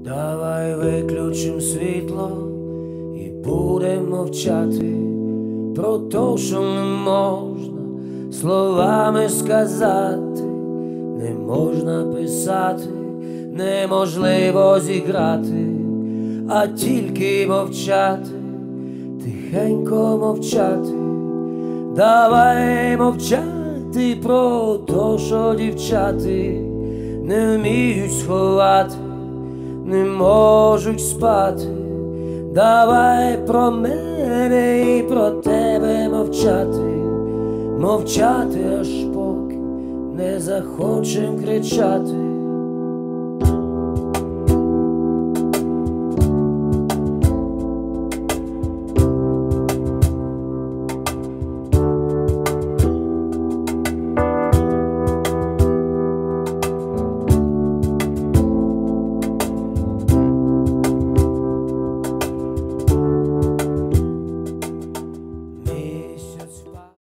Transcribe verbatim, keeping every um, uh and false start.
Давай виключим світло і будемо мовчати про те, що не можна словами сказати, не можна писати, неможливо зіграти, а тільки мовчати, тихенько мовчати. Давай мовчати про те, що дівчати не вміють сховати, не можуть спати. Давай про мене і про тебе мовчати, мовчати, аж поки не захочем кричати. Місяць